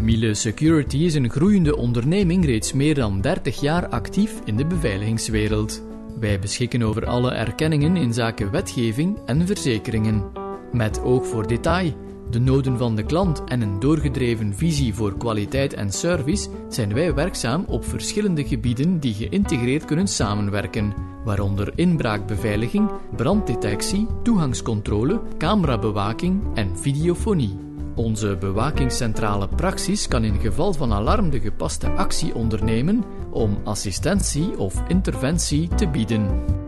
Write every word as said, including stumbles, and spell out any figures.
Miele Security is een groeiende onderneming reeds meer dan dertig jaar actief in de beveiligingswereld. Wij beschikken over alle erkenningen in zaken wetgeving en verzekeringen. Met oog voor detail, de noden van de klant en een doorgedreven visie voor kwaliteit en service zijn wij werkzaam op verschillende gebieden die geïntegreerd kunnen samenwerken, waaronder inbraakbeveiliging, branddetectie, toegangscontrole, camerabewaking en videofonie. Onze bewakingscentrale Praxis kan in geval van alarm de gepaste actie ondernemen om assistentie of interventie te bieden.